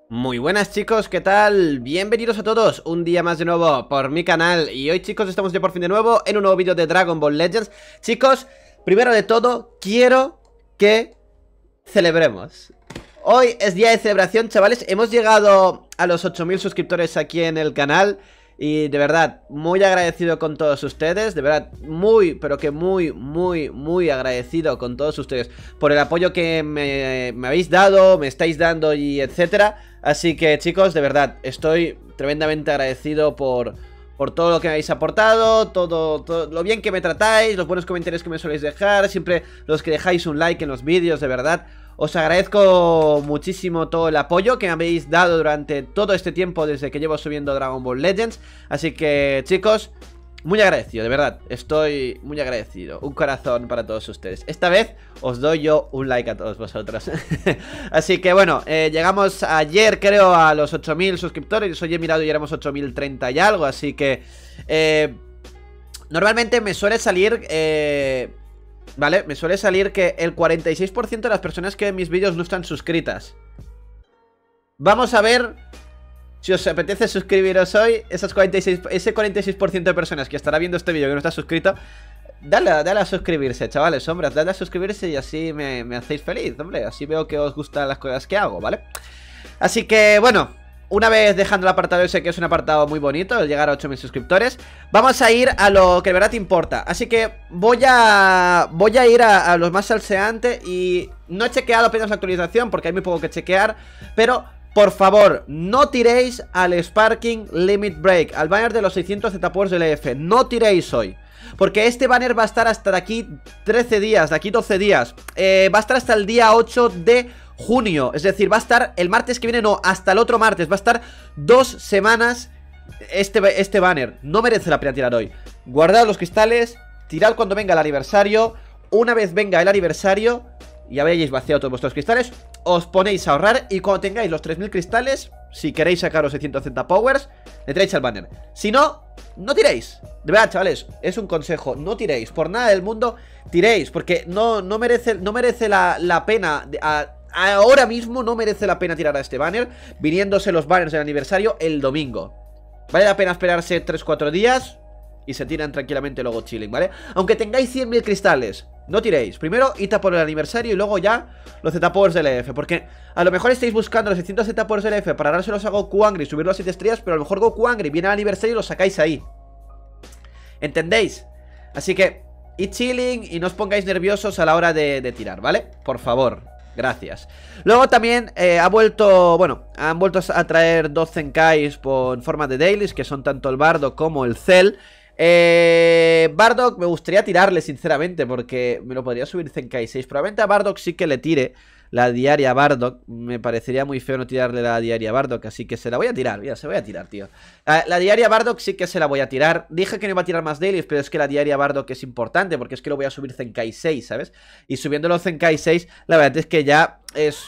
Muy buenas chicos, ¿qué tal? Bienvenidos a todos, un día más de nuevo por mi canal. Y hoy chicos estamos ya por fin de nuevo en un nuevo vídeo de Dragon Ball Legends. Chicos, primero de todo, quiero que celebremos. Hoy es día de celebración, chavales. Hemos llegado a los 8000 suscriptores aquí en el canal. Y de verdad, muy agradecido con todos ustedes. De verdad, muy, pero que muy agradecido con todos ustedes por el apoyo que me habéis dado, me estáis dando y etcétera. Así que chicos, de verdad, estoy tremendamente agradecido por todo lo que me habéis aportado, todo lo bien que me tratáis, los buenos comentarios que me soléis dejar, siempre los que dejáis un like en los vídeos, de verdad. Os agradezco muchísimo todo el apoyo que me habéis dado durante todo este tiempo desde que llevo subiendo Dragon Ball Legends. Así que chicos, muy agradecido, de verdad, estoy muy agradecido. Un corazón para todos ustedes. Esta vez os doy yo un like a todos vosotros. Así que bueno, llegamos ayer creo a los 8000 suscriptores. Hoy he mirado y éramos 8030 y algo. Así que normalmente me suele salir ¿vale? Me suele salir que el 46% de las personas que ven mis vídeos no están suscritas. Vamos a ver si os apetece suscribiros hoy. Ese 46% de personas que estará viendo este vídeo que no está suscrito, dale a suscribirse, chavales, hombre. Dale a suscribirse y así me hacéis feliz, hombre. Así veo que os gustan las cosas que hago, ¿vale? Así que, bueno, una vez dejando el apartado ese, que es un apartado muy bonito, el llegar a 8000 suscriptores, vamos a ir a lo que de verdad importa. Así que voy a ir a los más salseantes. Y no he chequeado apenas la actualización porque hay muy poco que chequear, pero por favor, no tiréis al Sparking Limit Break, al banner de los 600 Z-Powers del EF. No tiréis hoy, porque este banner va a estar hasta de aquí 13 días, de aquí 12 días. Va a estar hasta el día 8 de junio. Es decir, va a estar el martes que viene, no, hasta el otro martes. Va a estar 2 semanas este banner. No merece la pena tirar hoy. Guardad los cristales, tirad cuando venga el aniversario. Una vez venga el aniversario y habéis vaciado todos vuestros cristales, os ponéis a ahorrar. Y cuando tengáis los 3000 cristales, si queréis sacar los 600 Z-Powers, le tiráis al banner. Si no, no tiréis. De verdad, chavales, es un consejo. No tiréis, por nada del mundo tiréis, porque no merece la pena. Ahora mismo no merece la pena tirar a este banner, viniéndose los banners del aniversario el domingo. Vale la pena esperarse 3-4 días y se tiran tranquilamente luego chilling, ¿vale? Aunque tengáis 100.000 cristales, no tiréis. Primero id a por el aniversario y luego ya los Z-Powers del EF. Porque a lo mejor estáis buscando los 600 Z-Powers del EF para dárselos a Goku Angry y subirlos a 7 estrellas, pero a lo mejor Goku Angry viene al aniversario y los sacáis ahí. ¿Entendéis? Así que id chilling y no os pongáis nerviosos a la hora de tirar, ¿vale? Por favor. Gracias. Luego también han vuelto a traer 2 Zenkais en forma de dailies, que son tanto el Bardock como el Cell. Bardock me gustaría tirarle sinceramente, porque me lo podría subir Zenkai 6. Probablemente a Bardock sí que le tire la diaria Bardock. Me parecería muy feo no tirarle la diaria Bardock, así que se la voy a tirar. Mira, se voy a tirar, tío. La diaria Bardock sí que se la voy a tirar. Dije que no iba a tirar más dailies, pero es que la diaria Bardock es importante, porque es que lo voy a subir Zenkai 6, ¿sabes? Y subiéndolo Zenkai 6, la verdad es que ya es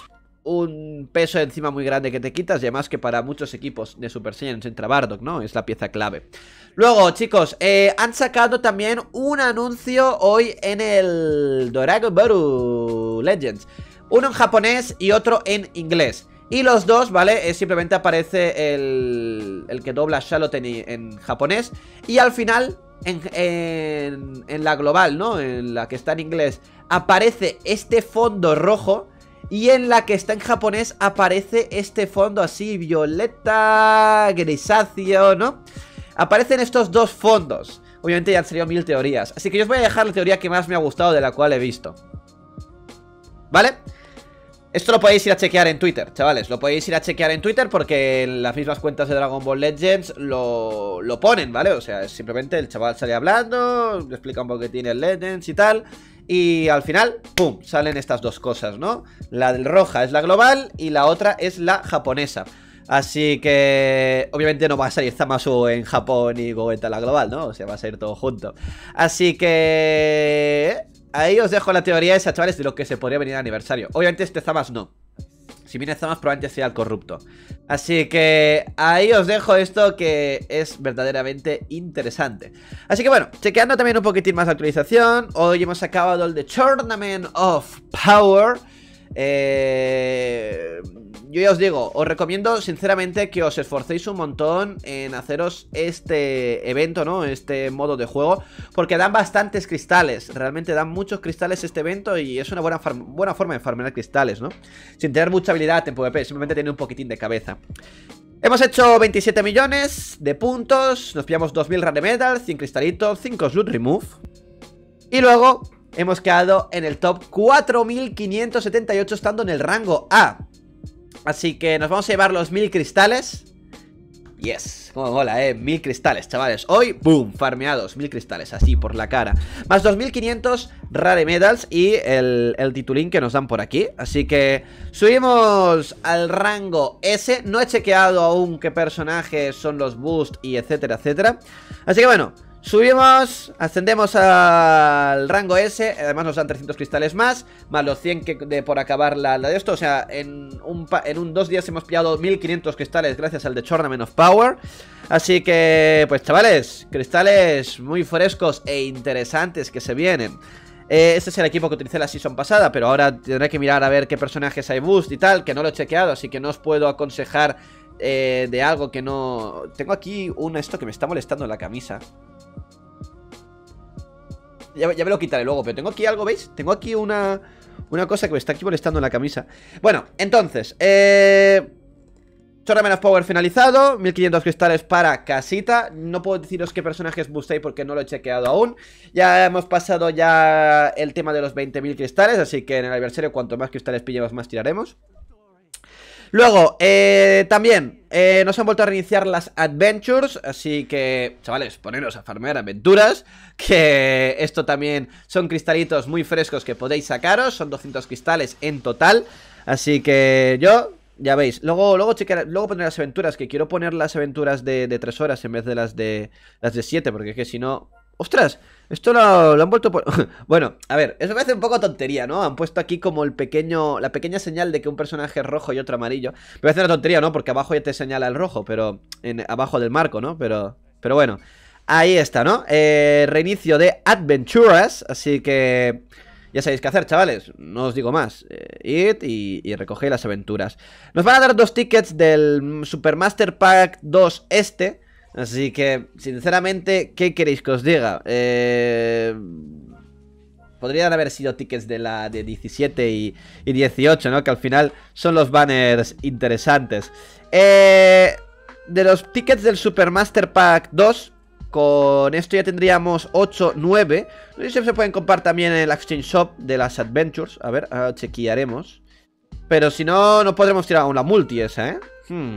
un peso encima muy grande que te quitas. Y además que para muchos equipos de Super Saiyan entra Bardock, ¿no? Es la pieza clave. Luego, chicos, han sacado también un anuncio hoy en el Dragon Ball Legends. Uno en japonés y otro en inglés. Y los dos, ¿vale? Simplemente aparece el que dobla Charlotte en japonés. Y al final, en la global, ¿no? En la que está en inglés, aparece este fondo rojo. Y en la que está en japonés aparece este fondo así violeta, grisáceo, ¿no? Aparecen estos dos fondos. Obviamente ya han salido 1000 teorías. Así que yo os voy a dejar la teoría que más me ha gustado, de la cual he visto, ¿vale? Esto lo podéis ir a chequear en Twitter, chavales. Lo podéis ir a chequear en Twitter porque en las mismas cuentas de Dragon Ball Legends lo ponen, ¿vale? O sea, es simplemente el chaval sale hablando, explica un poco que tiene el Legends y tal. Y al final, ¡pum!, salen estas dos cosas, ¿no? La del roja es la global y la otra es la japonesa. Así que obviamente no va a salir Zamasu en Japón y Gogeta en la global, ¿no? O sea, va a salir todo junto. Así que ahí os dejo la teoría esa, chavales, de lo que se podría venir al aniversario. Obviamente este Zamas no. Si viene Zamas probablemente sea el corrupto. Así que ahí os dejo esto, que es verdaderamente interesante. Así que bueno, chequeando también un poquitín más la actualización. Hoy hemos acabado el The Tournament of Power. Yo ya os digo, os recomiendo sinceramente que os esforcéis un montón en haceros este evento, ¿no? Este modo de juego, porque dan bastantes cristales. Realmente dan muchos cristales este evento y es una buena forma de farmear cristales, ¿no? Sin tener mucha habilidad en PvP, simplemente tener un poquitín de cabeza. Hemos hecho 27 millones de puntos, nos pillamos 2000 rare medals, 100 cristalitos, 5 loot remove. Y luego hemos quedado en el top 4578 estando en el rango A. Así que nos vamos a llevar los 1000 cristales. Yes, como mola, 1000 cristales, chavales. Hoy, boom, farmeados, 1000 cristales, así por la cara. Más 2500 rare medals y el titulín que nos dan por aquí. Así que subimos al rango S. No he chequeado aún qué personajes son los boosts y etcétera, etcétera. Así que bueno, subimos, ascendemos al rango S. Además nos dan 300 cristales más los 100 por acabar la de esto. O sea, en 2 días hemos pillado 1500 cristales gracias al The Tournament of Power. Así que, pues chavales, cristales muy frescos e interesantes que se vienen. Este es el equipo que utilicé la season pasada, pero ahora tendré que mirar a ver qué personajes hay boost y tal, que no lo he chequeado, así que no os puedo aconsejar de algo que no... Tengo aquí esto que me está molestando en la camisa. Ya me lo quitaré luego, pero tengo aquí algo, ¿veis? Tengo aquí una cosa que me está aquí molestando en la camisa. Bueno, entonces Tournament of Power finalizado, 1500 cristales para casita. No puedo deciros qué personajes boostéis porque no lo he chequeado aún. Ya hemos pasado ya el tema de los 20.000 cristales, así que en el aniversario cuanto más cristales pillemos más tiraremos. Luego, también nos han vuelto a reiniciar las Adventures, así que, chavales, poneros a farmear aventuras, que esto también son cristalitos muy frescos que podéis sacaros, son 200 cristales en total, así que yo, ya veis, luego pondré las aventuras, que quiero poner las aventuras de 3 horas en vez de las de 7, porque es que si no... ¡Ostras! Esto lo han vuelto por... Bueno, a ver, eso me parece un poco tontería, ¿no? Han puesto aquí como la pequeña señal de que un personaje es rojo y otro amarillo. Me parece una tontería, ¿no? Porque abajo ya te señala el rojo, pero... abajo del marco, ¿no? Pero bueno, ahí está, ¿no? Reinicio de Adventures, así que... Ya sabéis qué hacer, chavales, no os digo más. Id y recoged las aventuras. Nos van a dar 2 tickets del Supermaster Pack 2 este. Así que, sinceramente, ¿qué queréis que os diga? Podrían haber sido tickets de 17 y 18, ¿no? Que al final son los banners interesantes. De los tickets del Supermaster Pack 2, con esto ya tendríamos 8, 9. No sé si se pueden comprar también en el Exchange Shop de las Adventures. A ver, ahora chequearemos. Pero si no, no podremos tirar aún la multi esa, ¿eh?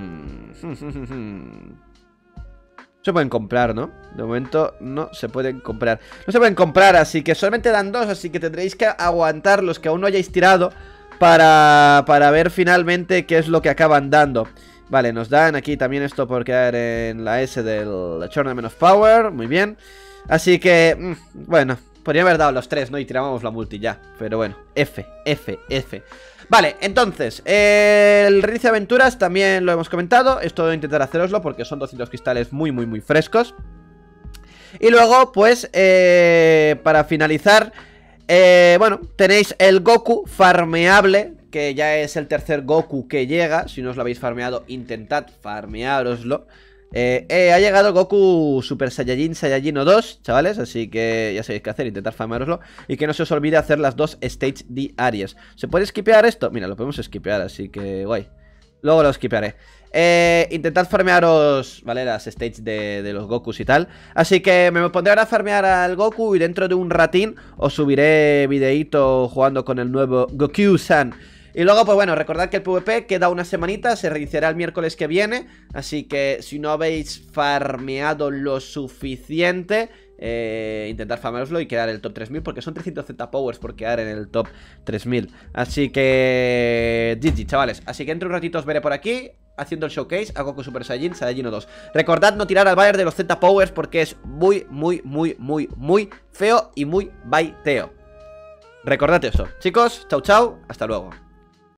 Se pueden comprar, ¿no? De momento no se pueden comprar. No se pueden comprar, así que solamente dan 2. Así que tendréis que aguantar los que aún no hayáis tirado para ver finalmente qué es lo que acaban dando. Vale, nos dan aquí también esto por quedar en la S del Tournament of Power. Muy bien. Así que, bueno, podría haber dado los 3, ¿no? Y tirábamos la multi ya. Pero bueno, F. Vale, entonces, el reinicio de aventuras también lo hemos comentado. Esto voy a intentar haceroslo porque son 200 cristales muy frescos. Y luego, pues, para finalizar, bueno, tenéis el Goku farmeable, que ya es el tercer Goku que llega. Si no os lo habéis farmeado, intentad farmeároslo. Ha llegado Goku Super Saiyajin Saiyajin 2, chavales, así que ya sabéis qué hacer, intentar farmeároslo. Y que no se os olvide hacer las 2 stages diarias. ¿Se puede skipear esto? Mira, lo podemos skipear, así que guay. Luego lo skipearé. Intentad farmearos, ¿vale? Las stages de los Gokus y tal. Así que me pondré ahora a farmear al Goku y dentro de un ratín os subiré videíto jugando con el nuevo Goku-san. Y luego, pues bueno, recordad que el PvP queda una semanita, se reiniciará el miércoles que viene. Así que si no habéis farmeado lo suficiente, intentad farmearoslo y quedar en el top 3000, porque son 300 Z-Powers por quedar en el top 3000. Así que... GG, chavales. Así que entre un ratito os veré por aquí haciendo el showcase a Goku Super Saiyajin Saiyajin 2. Recordad no tirar al Bayer de los Z-Powers porque es muy feo y muy baiteo. Recordad eso. Chicos, chau, hasta luego.